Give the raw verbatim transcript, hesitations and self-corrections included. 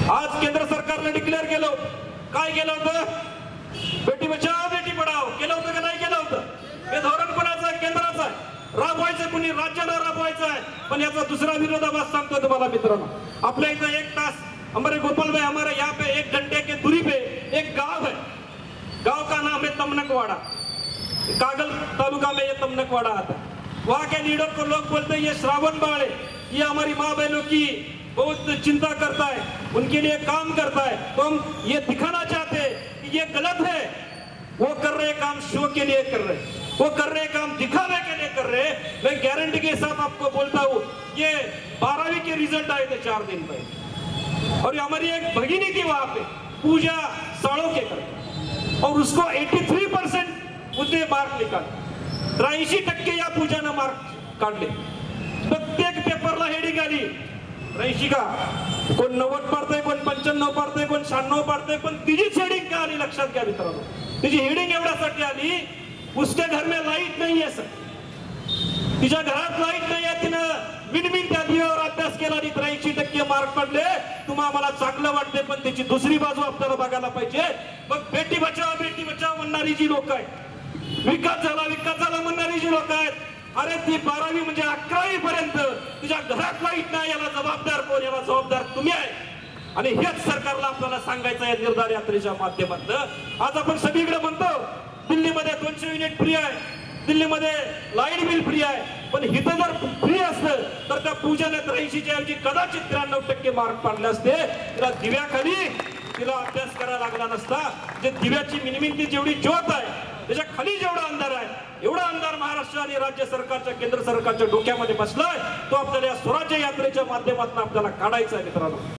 आज केंद्र सरकारने डिक्लेअर केलं, काय केलं होतं? बेटी बचाओ बेटी पढाओ केलं होतं का नाही केलं होतं? हे धोरण कोणाचं आहे? केंद्राचं आहे. राबवायचं कुणी? राज्याला राबवायचं आहे. पण याचा दुसरा विरोधाभास सांगतो तुम्हाला मित्रांनो, आपल्या इथं एक तास हमारे गोपाल भाई हमारे यहाँ पे एक घंटे के दूरी पे एक गांव है, गांव का नाम है तमनकवाड़ा, कागल तालुका में ये तमनकवाड़ा आता है। वहाँ के लीडर को लोग बोलते हैं ये श्रावण बाल है, ये हमारी माँ बहनों की बहुत चिंता करता है, उनके लिए काम करता है। तो हम ये दिखाना चाहते हैं कि ये गलत है। वो कर रहे काम शो के लिए कर रहे, वो कर रहे काम दिखावे के लिए कर रहे। मैं गारंटी के साथ आपको बोलता हूँ, ये बारहवीं के रिजल्ट आए थे चार दिन पहले, और हमारी एक भगिनी थी वहां पे पूजा साड़ों के कर, और उसको तिरासी परसेंट उसने मार्क निकाले, त्र्याऐंशी टक्के या पूजानं मार्क काढले। प्रत्येक पेपरला हेडिंग आली त्र्याऐंशी का, कोण नव्वद पाडतंय, कोण पंच्याण्णव पाडतंय, कोण शहाण्णव पाडतंय, पण तिचीच हेडिंग का आली लक्षात घ्या मित्रांनो। तिची हेडिंग एवढ्यासाठी आली, उसके घर में लाईट नाही आहे सर, तिच्या घरात लाईट नाही आहे, तिनं विनविन त्या दिव्यावर अभ्यास केला आणि त्र्याऐंशी टक्के मार्क पडले। तुम्हाला मला चांगलं वाटते, पण त्याची दुसरी बाजू आपल्याला बघायला पाहिजे। मग बेटी बचाओ बेटी बचाओ म्हणणारी जी लोक आहेत, विकास झाला विकास झाला म्हणणारी जी लोक आहेत, अरे ती बारावी म्हणजे अकरावी पर्यंत तुझ्या घरात लाईट नाही, याला जबाबदार कोण? याला जबाबदार तुम्ही आहे। आणि हेच सरकारला आपल्याला सांगायचं आहे निर्धार यात्रेच्या माध्यमातून। आज आपण सगळीकडे म्हणतो दिल्लीमध्ये दोनशे युनिट फ्री आहे, दिल्लीमध्ये लाईट बिल फ्री आहे, पण इथं जर फ्री असतं तर त्या पूजाने त्र्याऐंशीच्या ऐवजी कदाचित त्र्याण्णव टक्के मार्क पाडले असते। तिला दिव्याखाली तिला अभ्यास करायला लागला नसता। जे दिव्याची मिनिमिनती जेवढी ज्योत आहे त्याच्या खाली जेवढा अंधार आहे, एवढा अंधार महाराष्ट्र आणि राज्य सरकारच्या केंद्र सरकारच्या डोक्यामध्ये बसलाय, तो आपल्याला या स्वराज्य यात्रेच्या माध्यमातून आपल्याला काढायचा आहे मित्रांनो।